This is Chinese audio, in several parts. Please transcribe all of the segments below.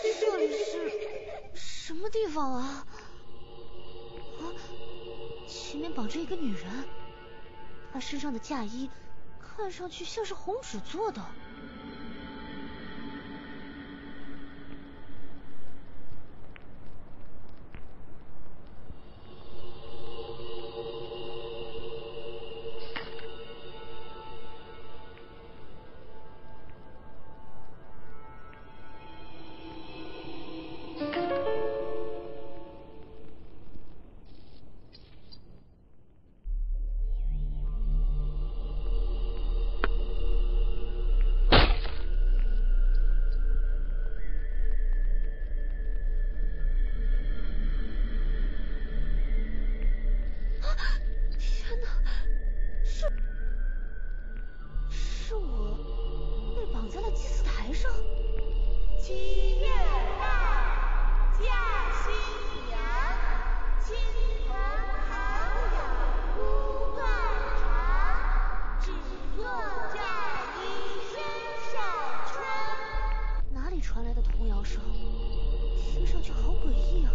这里是什么地方啊？啊，前面绑着一个女人，她身上的嫁衣看上去像是红纸做的。天哪，是我被绑在了祭祀台上。 7月半，嫁新娘，亲朋好友呼断肠，只做嫁衣身上穿。 哪里传来的童谣声？听上去好诡异啊！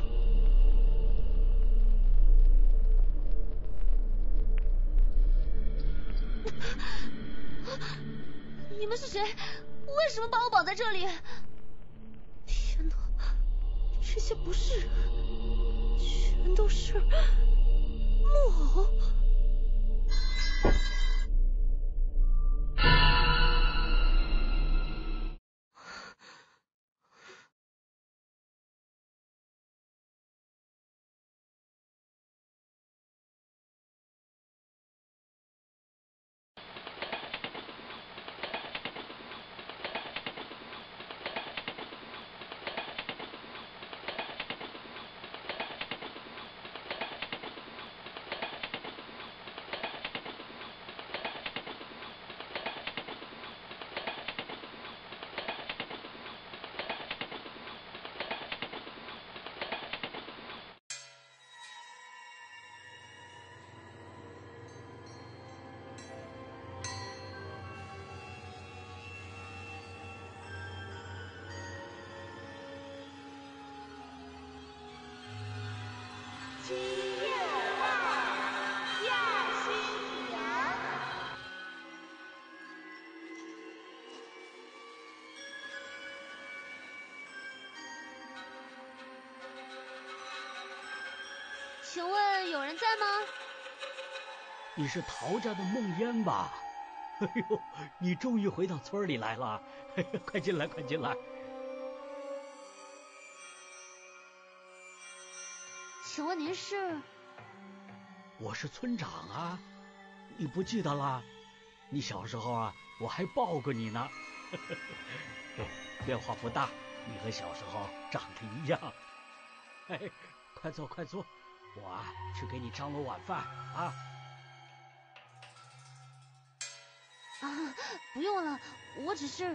你们是谁？为什么把我绑在这里？天哪，这些不是人，全都是木偶。 7月半，嫁新娘。 请问有人在吗？ 你是陶家的梦烟吧？哎呦，你终于回到村里来了！快进来，快进来！ 请问您是？ 我是村长啊，你不记得啦？你小时候啊，我还抱过你呢。变化不大，你和小时候长得一样。快坐，快坐，我啊去给你张罗晚饭啊。 啊，不用了，我只是……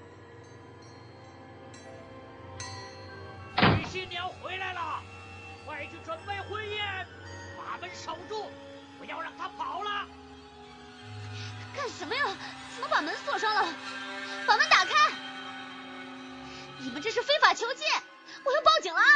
女新娘回来了，快去准备婚宴，把门守住，不要让她跑了。 干什么呀？怎么把门锁上了？把门打开！你们这是非法囚禁，我要报警了啊！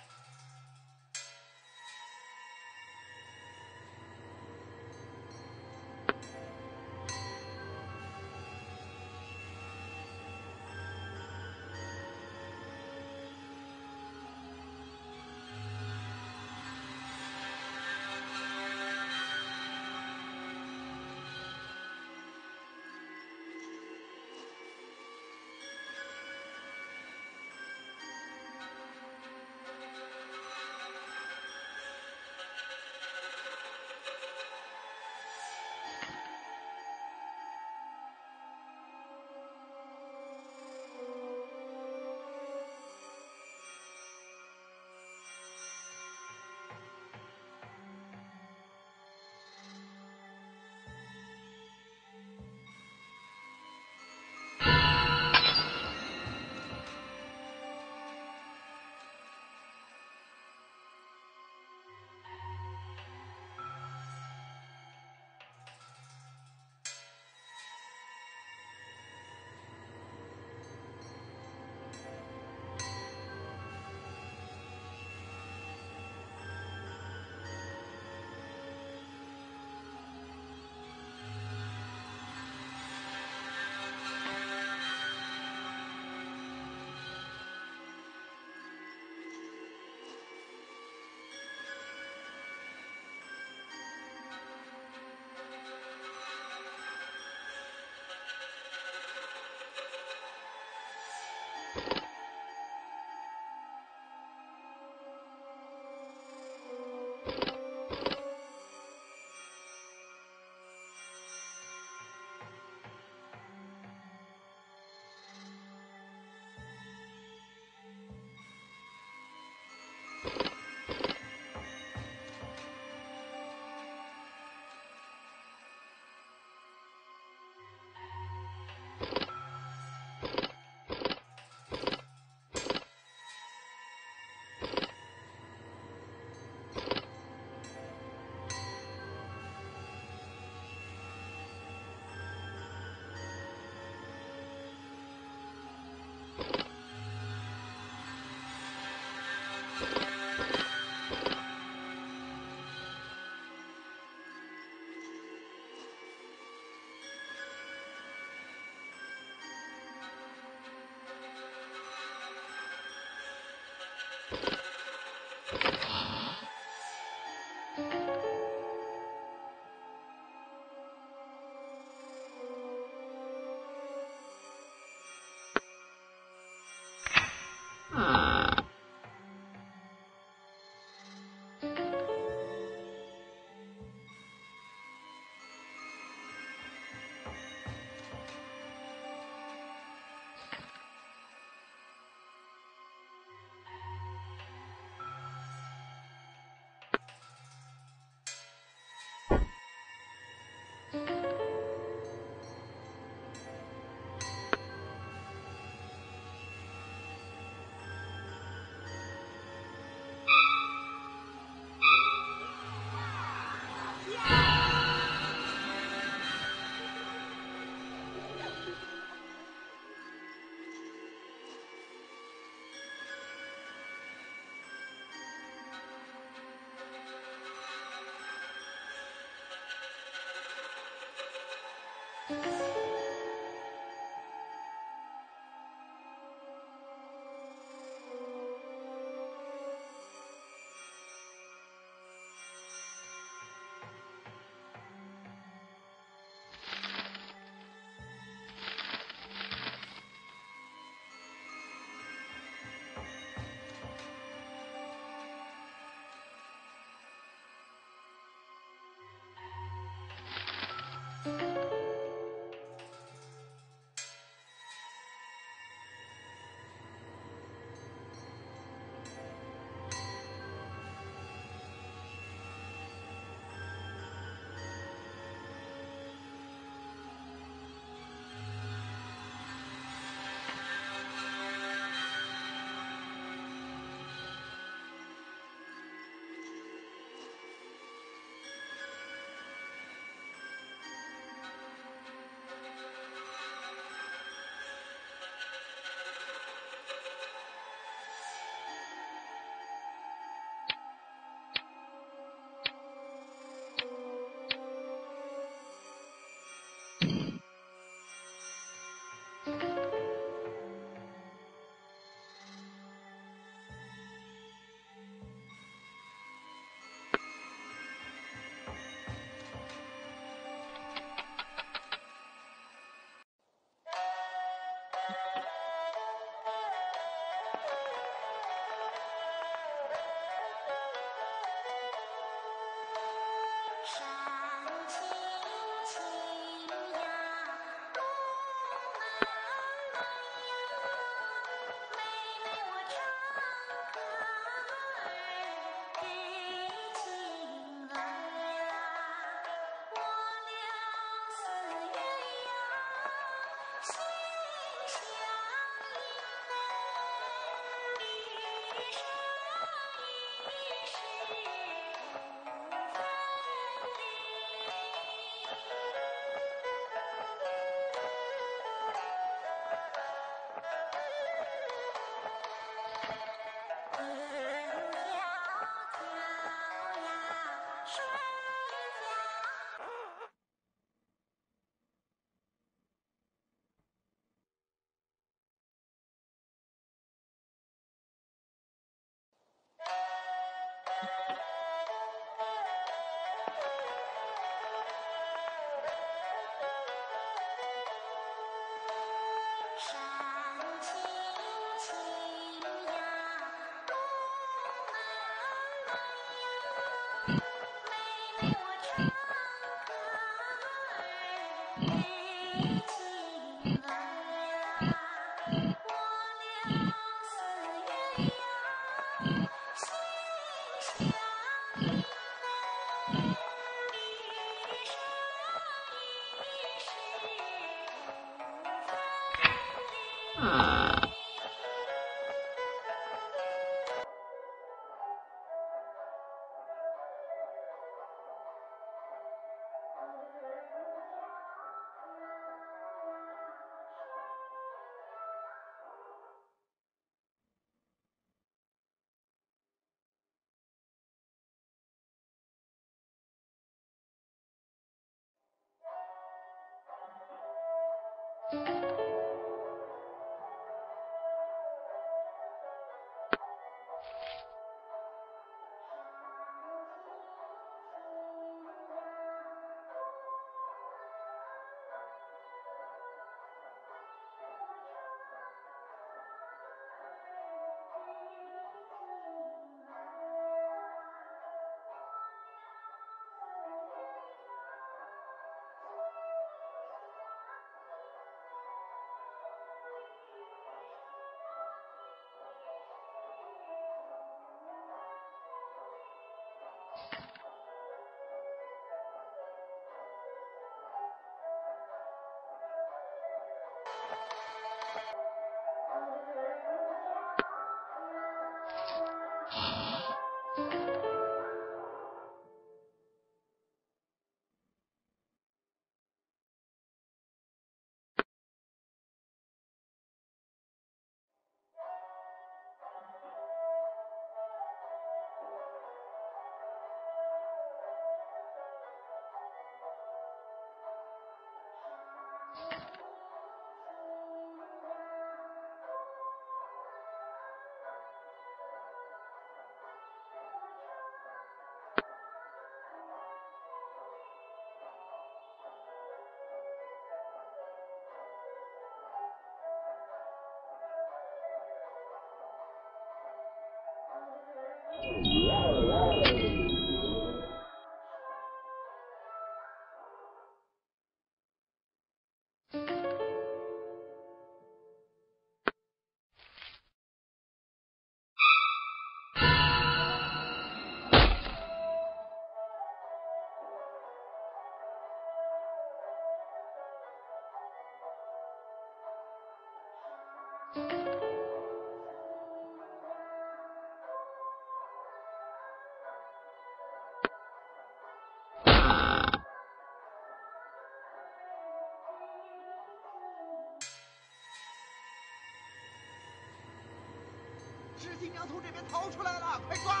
是新娘从这边逃出来了，快抓！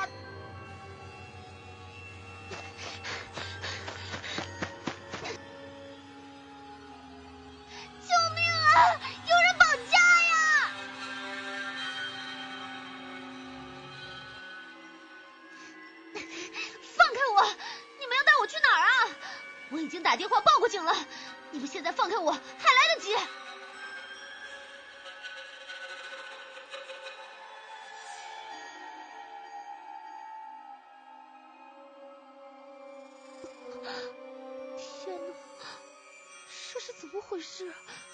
救命啊！有人绑架呀！放开我！你们要带我去哪儿啊？我已经打电话报过警了，你们现在放开我还来得及。 这是怎么回事？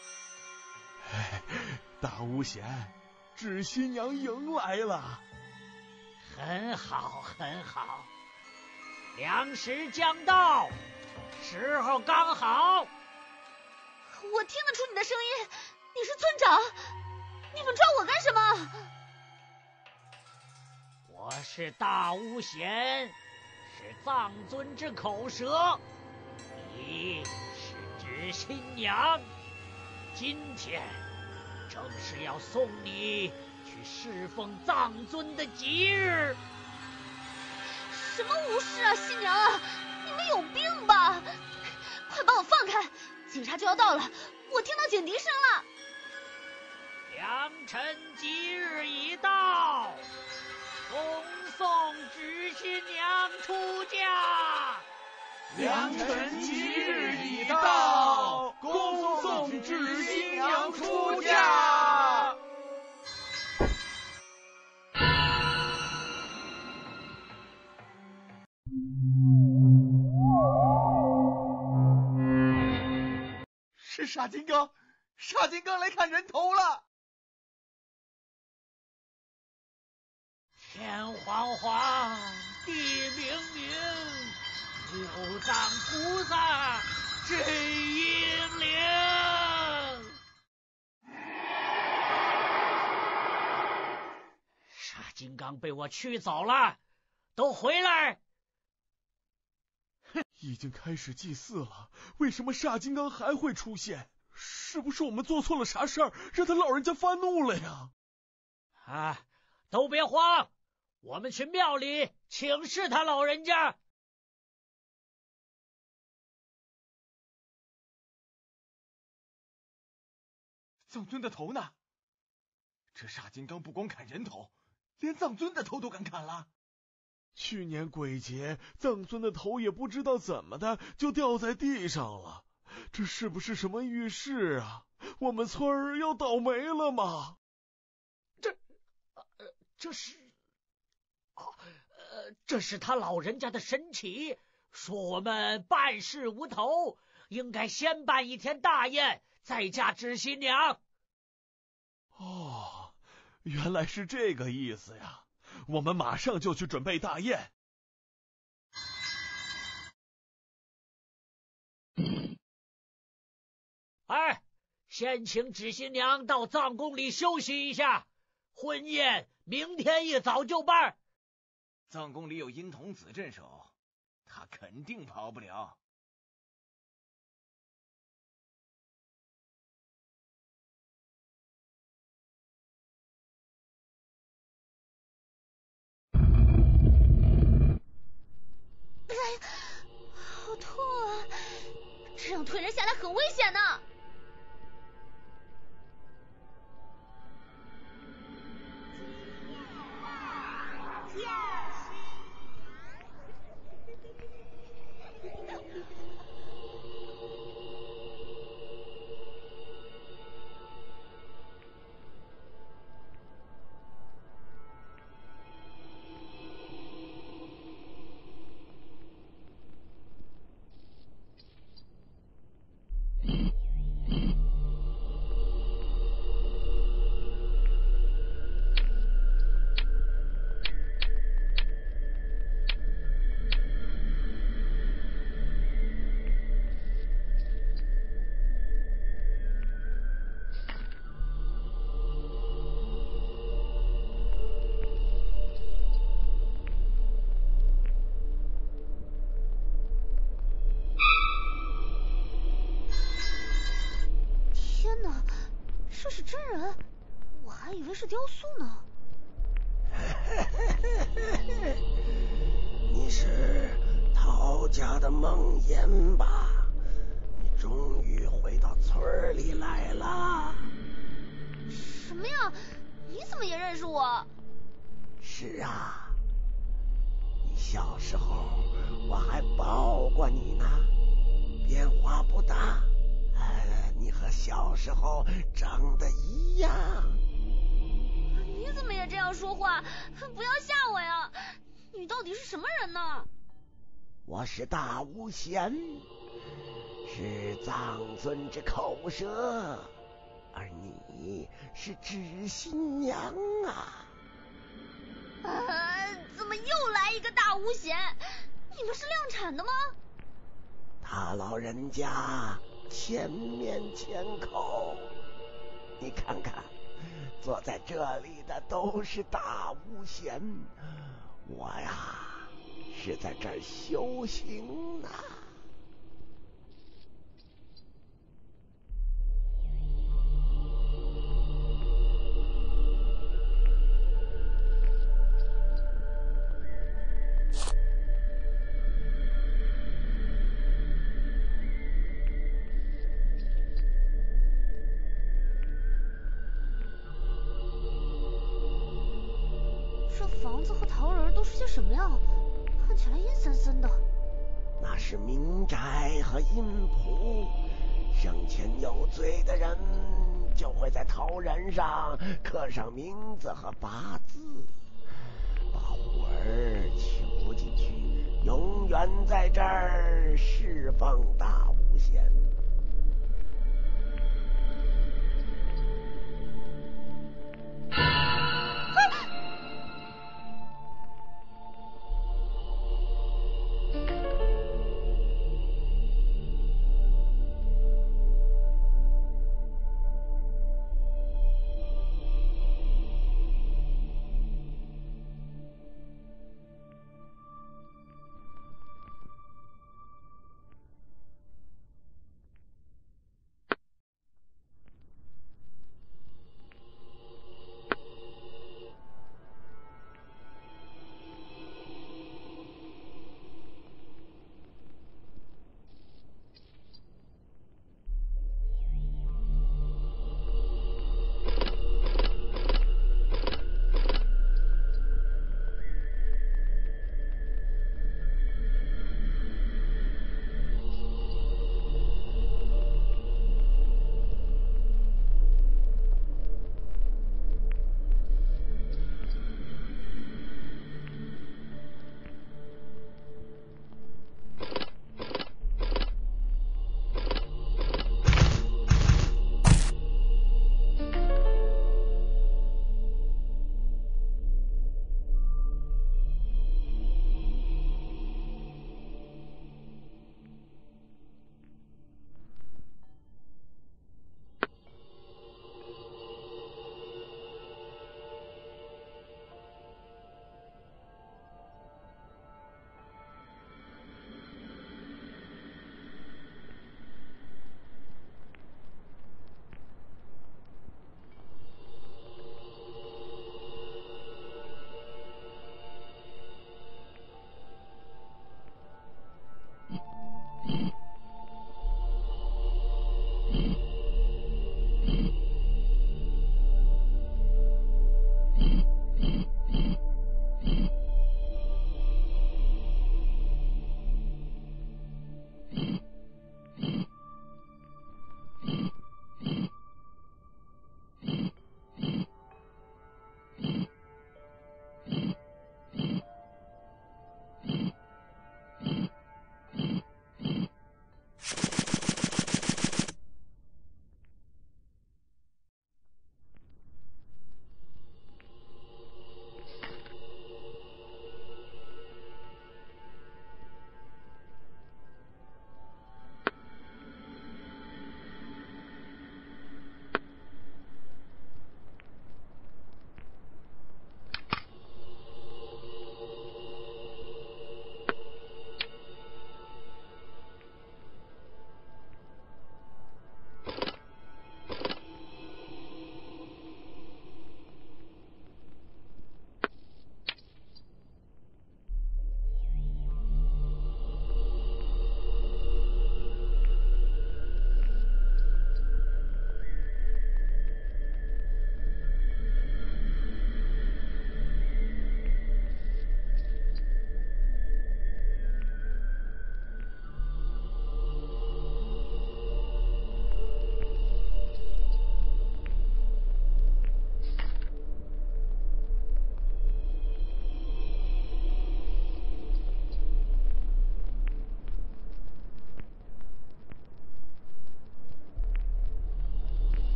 大巫贤，纸新娘迎来了。 很好，很好，良时将到，时候刚好。 我听得出你的声音，你是村长，你们抓我干什么？ 我是大巫贤，是藏尊之口舌，你是纸新娘，今天正是要送你去侍奉藏尊的吉日。 什么无事啊，新娘啊，你们有病吧？快把我放开，警察就要到了，我听到警笛声了。 良辰吉日已到，恭送纸新娘出嫁。 良辰吉日已到，恭送纸新娘出嫁。 是沙金刚，沙金刚来看人头了。 天黄黄，地明明，六藏菩萨真英灵。沙金刚被我驱走了，都回来！ 已经开始祭祀了，为什么沙金刚还会出现？是不是我们做错了啥事儿，让他老人家发怒了呀？ 啊，都别慌，我们去庙里请示他老人家。 藏尊的头呢？这沙金刚不光砍人头，连藏尊的头都敢砍了。 去年鬼节，藏尊的头也不知道怎么的就掉在地上了，这是不是什么预示啊？我们村儿要倒霉了吗？ 这是他老人家的神启，说我们办事无头，应该先办一天大宴，再嫁纸新娘。 哦，原来是这个意思呀！我们马上就去准备大宴。 哎，先请纸新娘到藏宫里休息一下，婚宴明天一早就办。 藏宫里有阴童子镇守，他肯定跑不了。 好痛啊！这样推人下来很危险呢。这是真人，我还以为是雕塑呢。 你是陶家的梦魇吧？你终于回到村里来了。 什么呀？你怎么也认识我？ 是啊，你小时候我还抱过你呢，变化不大。你和小时候长得一样。 你怎么也这样说话？不要吓我呀！你到底是什么人呢？ 我是大巫贤， 是藏尊之口舌，而你是知新娘啊！ 怎么又来一个大巫贤？你们是量产的吗？ 他老人家千面千口，你看看，坐在这里的都是大巫贤，我呀是在这儿修行呢。 这房子和桃仁都是些什么呀？看起来阴森森的。 那是民宅和阴仆，生前有罪的人就会在桃仁上刻上名字和八字，把魂儿囚进去，永远在这儿侍奉大巫仙。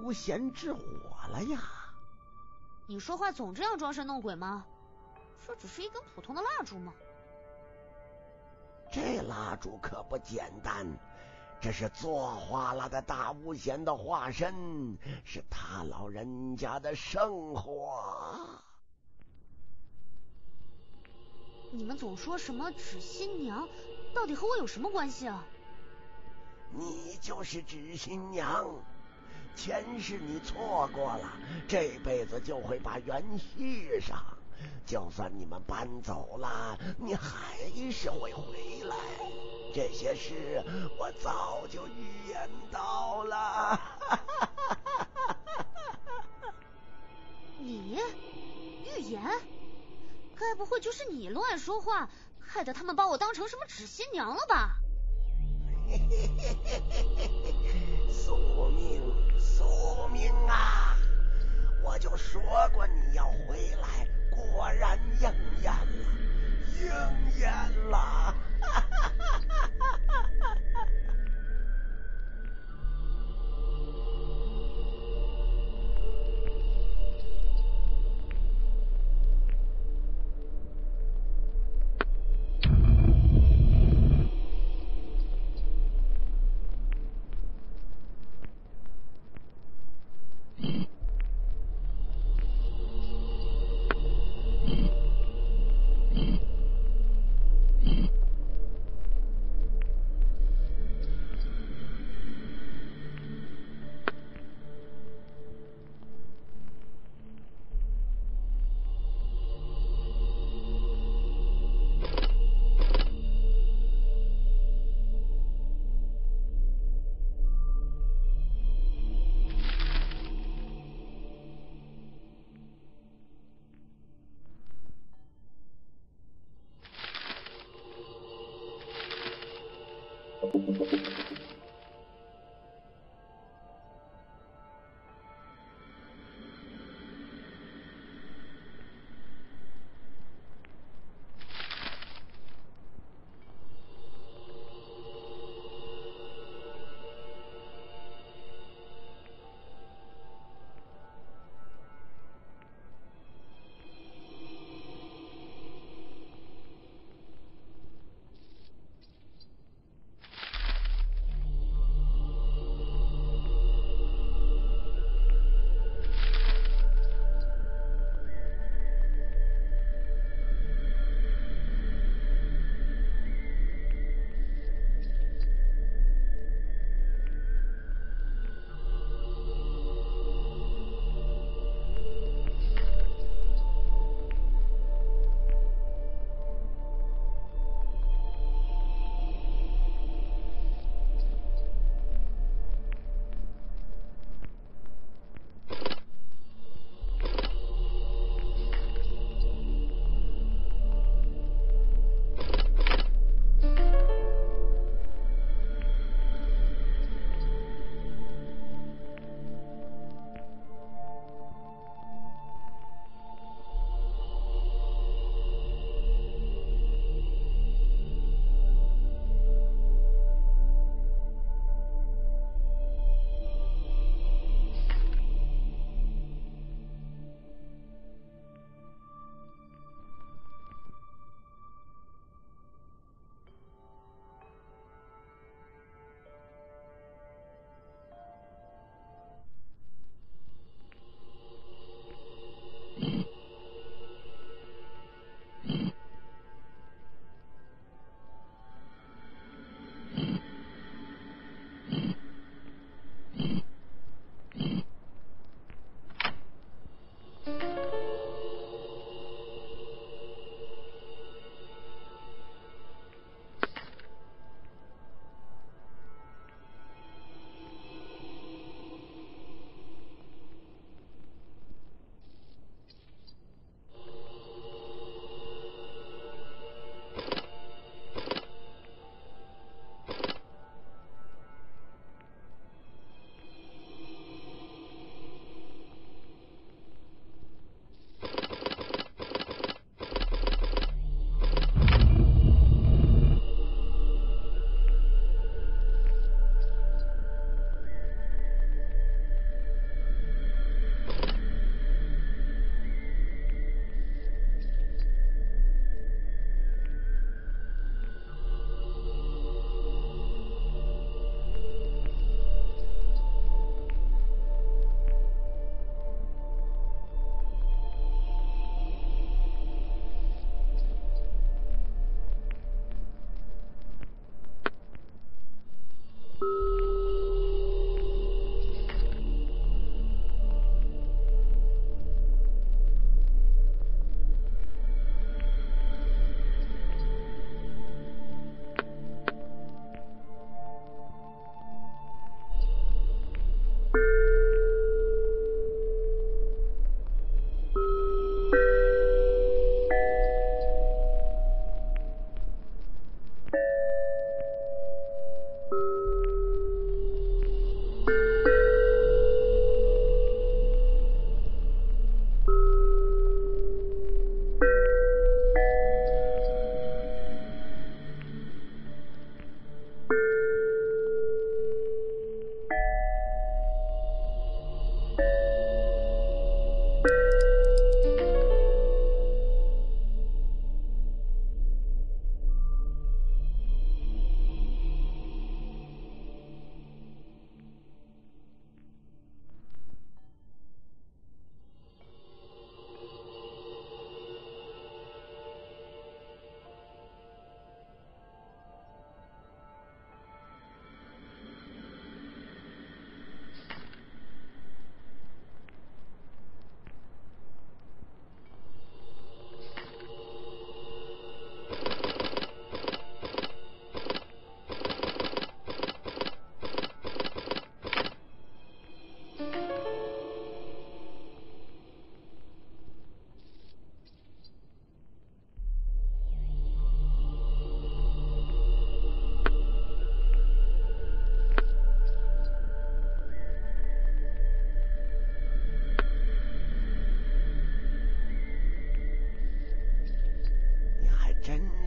无闲之火了呀。 你说话总这样装神弄鬼吗？这只是一根普通的蜡烛吗？ 这蜡烛可不简单，这是做化了的大巫仙的化身，是他老人家的圣火。 你们总说什么纸新娘，到底和我有什么关系啊？ 你就是纸新娘，前世你错过了，这辈子就会把缘续上。就算你们搬走了，你还是会回来。这些事我早就预言到了。 你预言？该不会就是你乱说话，害得他们把我当成什么纸新娘了吧？宿命啊！ 我就说过你要回来，果然应验了，应验了。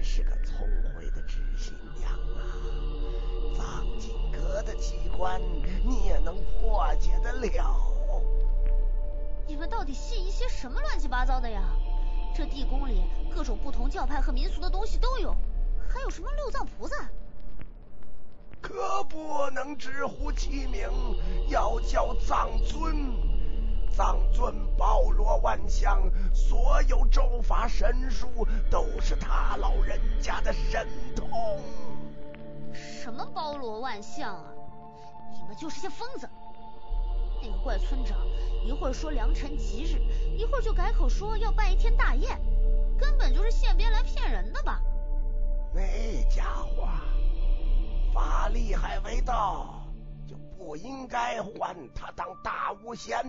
是个聪慧的知新娘啊！藏经阁的机关你也能破解得了？ 你们到底信一些什么乱七八糟的呀？这地宫里各种不同教派和民俗的东西都有，还有什么六藏菩萨？ 可不能直呼其名，要叫藏尊。藏尊包罗万象，所有咒法神术都是他老人家的神通。 什么包罗万象啊！你们就是些疯子！那个怪村长一会儿说良辰吉日，一会儿就改口说要办一天大宴，根本就是现编来骗人的吧？ 那家伙法力还未到，就不应该唤他当大巫仙。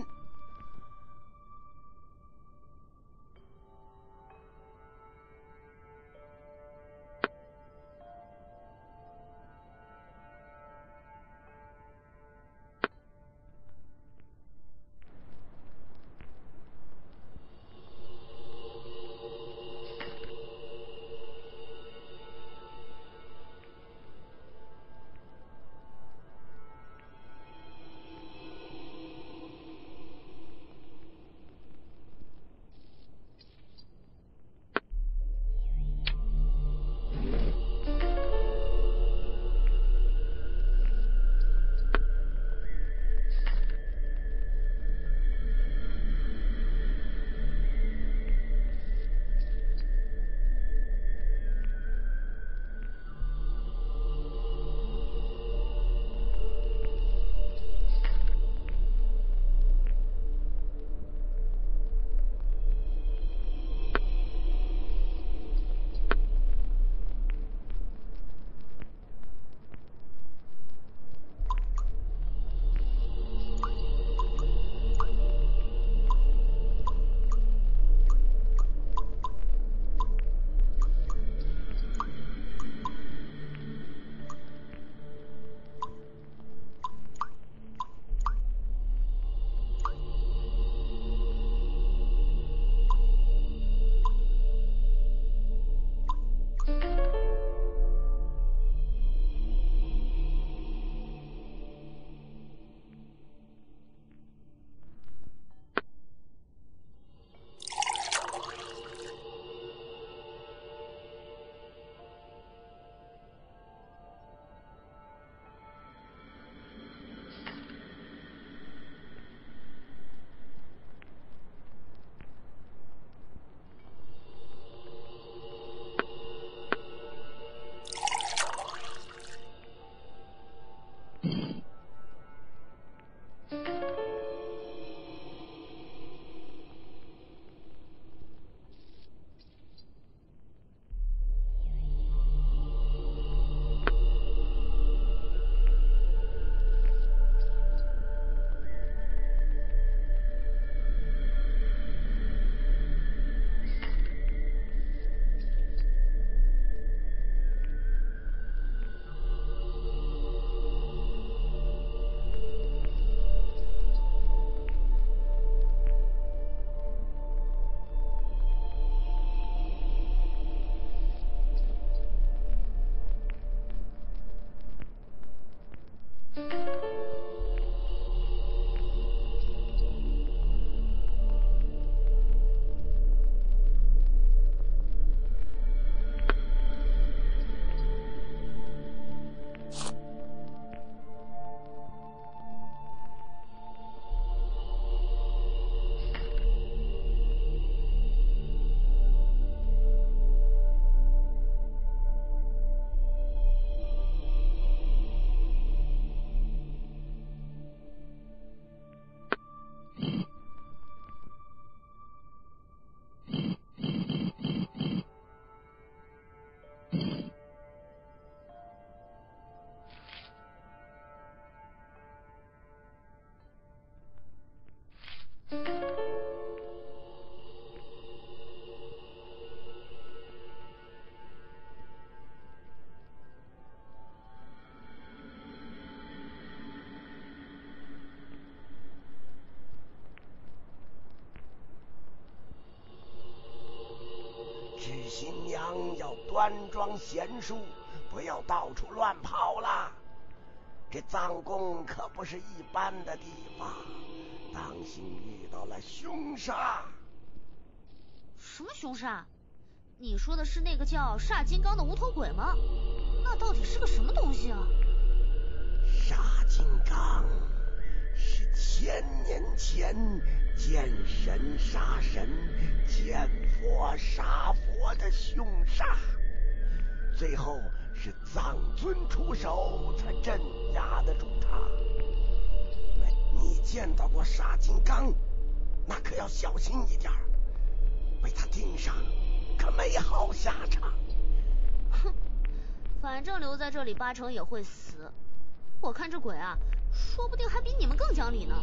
侍新娘要端庄贤淑，不要到处乱跑啦。这藏宫可不是一般的地方，当心遇到了凶煞。 什么凶煞？你说的是那个叫煞金刚的无头鬼吗？那到底是个什么东西啊？ 煞金刚是1000年前见神杀神、见佛杀佛的凶煞，最后是藏尊出手才镇压得住他。你见到过煞金刚，那可要小心一点，被他盯上可没好下场。 哼，反正留在这里8成也会死。我看这鬼啊，说不定还比你们更讲理呢。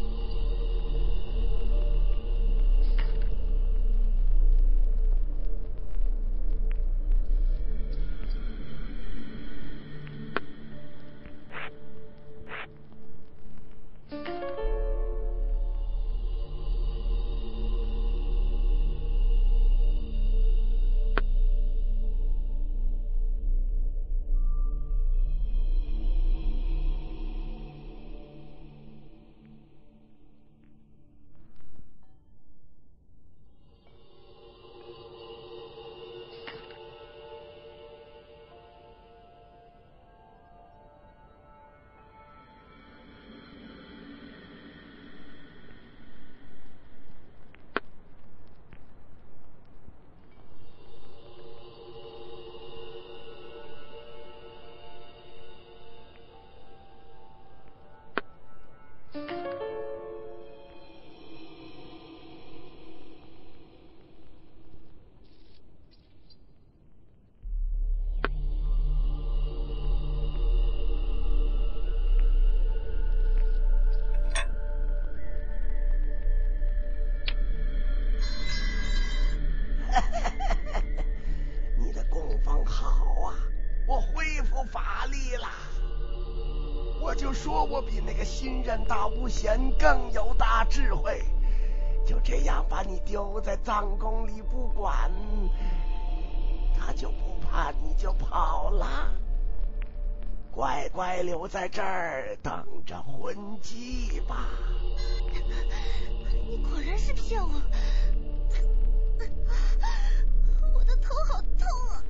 你的供奉好啊，我恢复法力了。我就说我比那个新任大巫贤更有大智慧，就这样把你丢在藏宫里不管，他就不怕你就跑了。乖乖留在这儿等着魂祭吧。 你果然是骗我，我的头好痛啊！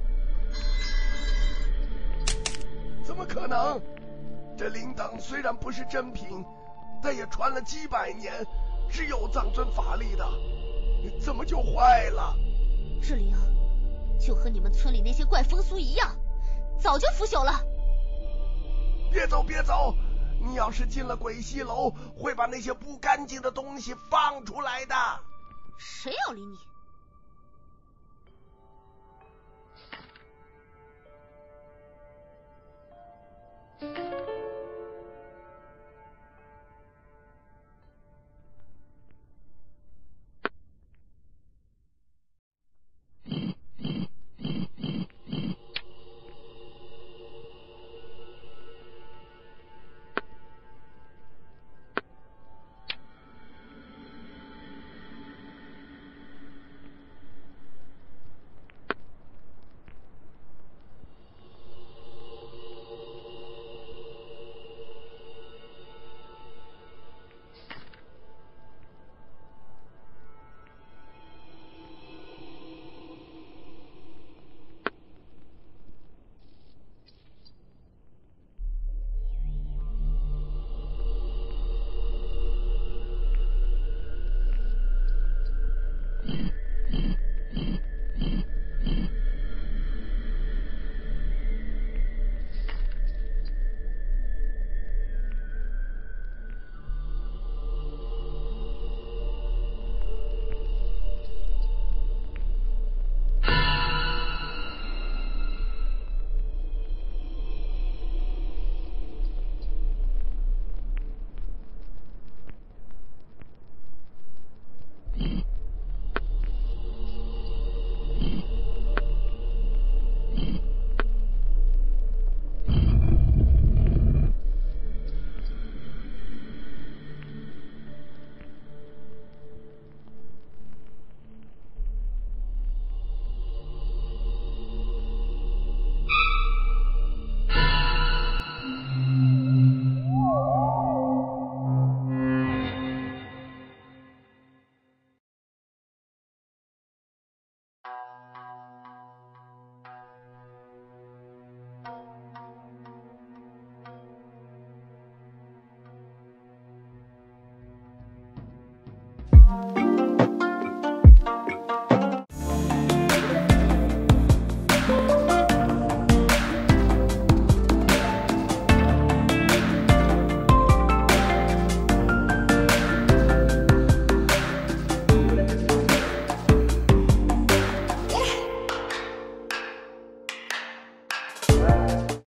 怎么可能？这铃铛虽然不是真品，但也传了几百年，是有藏尊法力的，怎么就坏了？ 这铃就和你们村里那些怪风俗一样，早就腐朽了。 别走别走，你要是进了鬼戏楼，会把那些不干净的东西放出来的。 谁要理你？